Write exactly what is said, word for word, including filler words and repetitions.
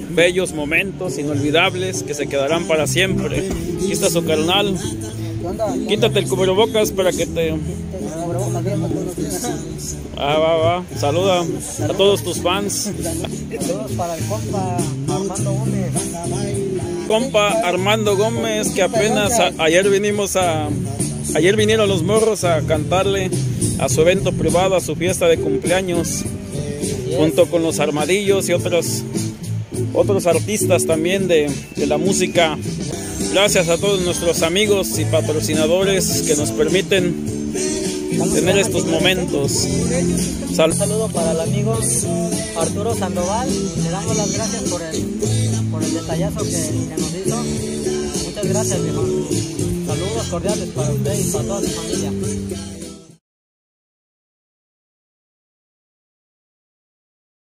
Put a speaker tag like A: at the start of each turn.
A: bellos momentos inolvidables que se quedarán para siempre. Aquí está su carnal. Quítate el cubrebocas para que te... Ah, va, va. Saluda a todos tus fans.
B: Saludos para el compa Armando Gómez.
A: Compa Armando Gómez, que apenas a, ayer vinimos a... Ayer vinieron los morros a cantarle a su evento privado, a su fiesta de cumpleaños, junto con los Armadillos y otros, otros artistas también de, de la música. Gracias a todos nuestros amigos y patrocinadores que nos permiten tener estos momentos. Sal-
B: Un saludo para el amigo Arturo Sandoval. Le damos las gracias por el, por el detallazo que, que nos hizo. Muchas gracias, viejo. Saludos cordiales para usted y para toda su familia.